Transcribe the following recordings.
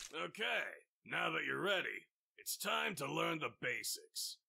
Okay, now that you're ready, it's time to learn the basics.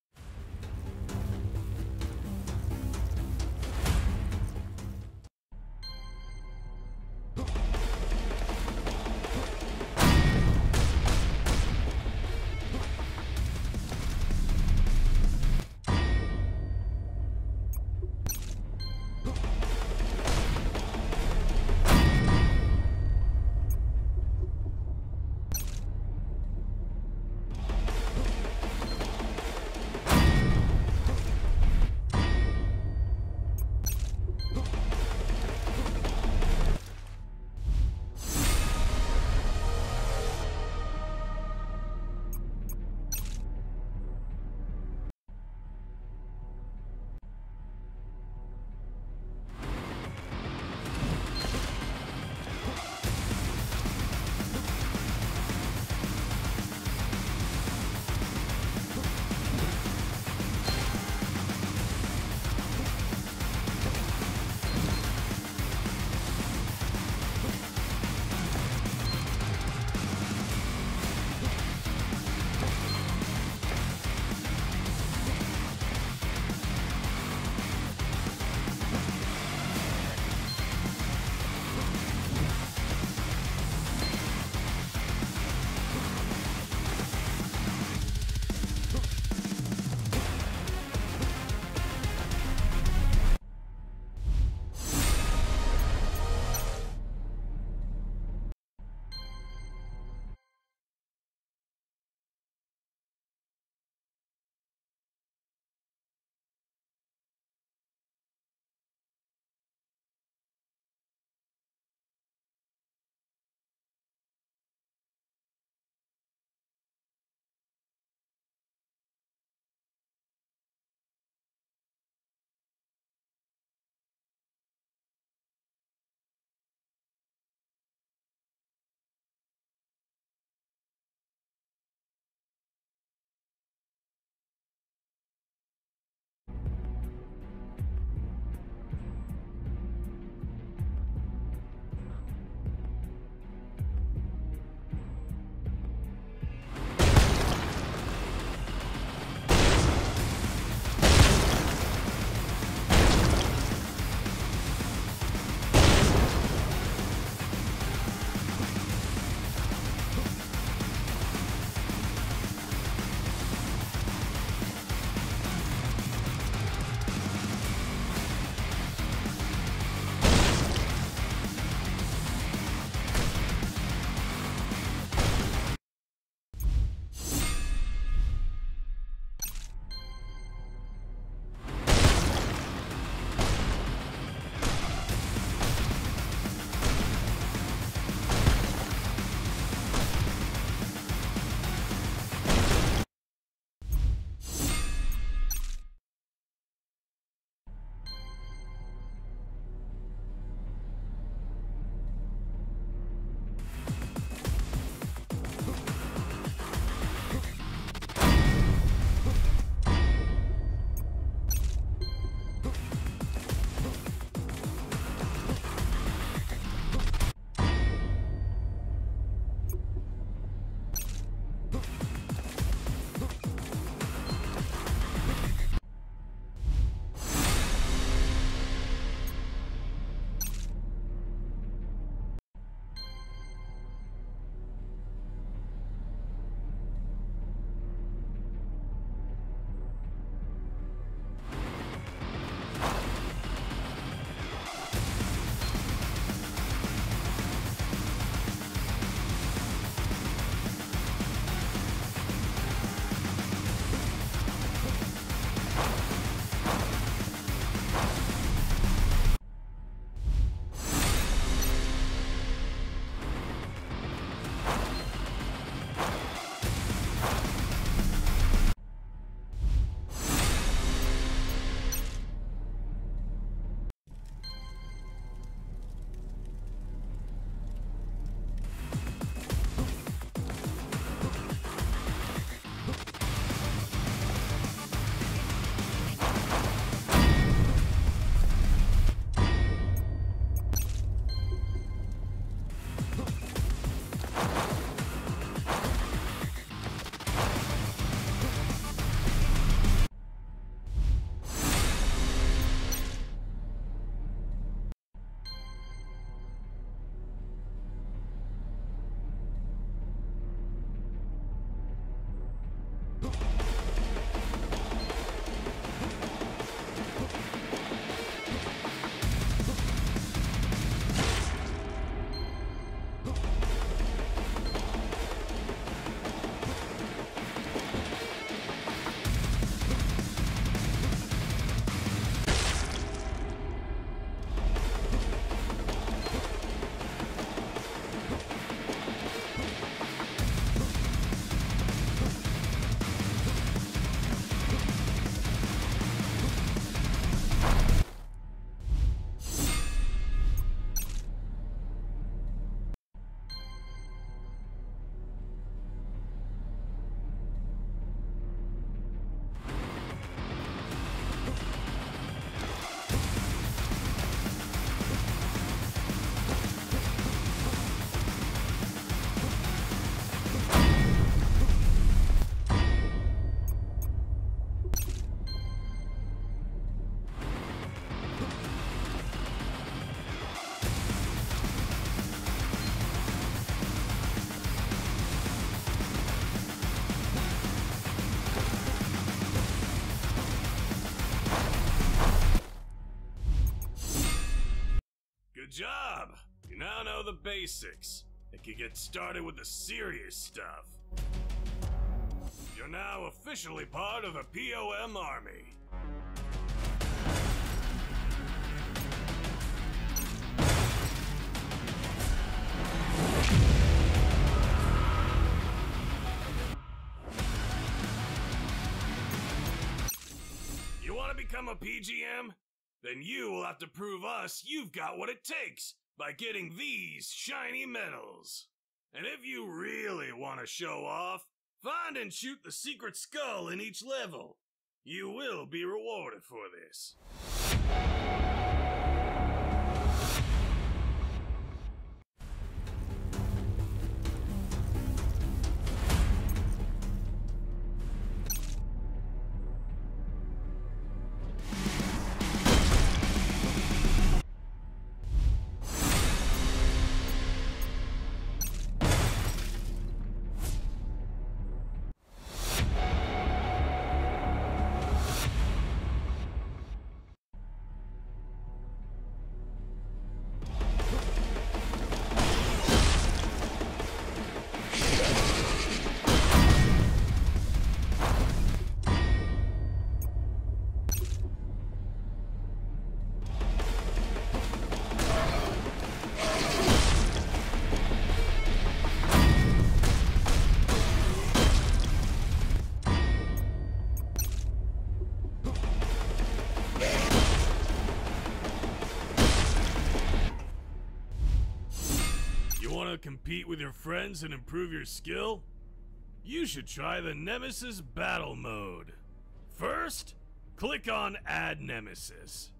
Good job! You now know the basics and can get started with the serious stuff. You're now officially part of the POM Army. You want to become a PGM? Then you will have to prove us you've got what it takes by getting these shiny medals. And if you really want to show off, find and shoot the secret skull in each level. You will be rewarded for this. Want to compete with your friends and improve your skill? You should try the Nemesis Battle Mode. First, click on Add Nemesis.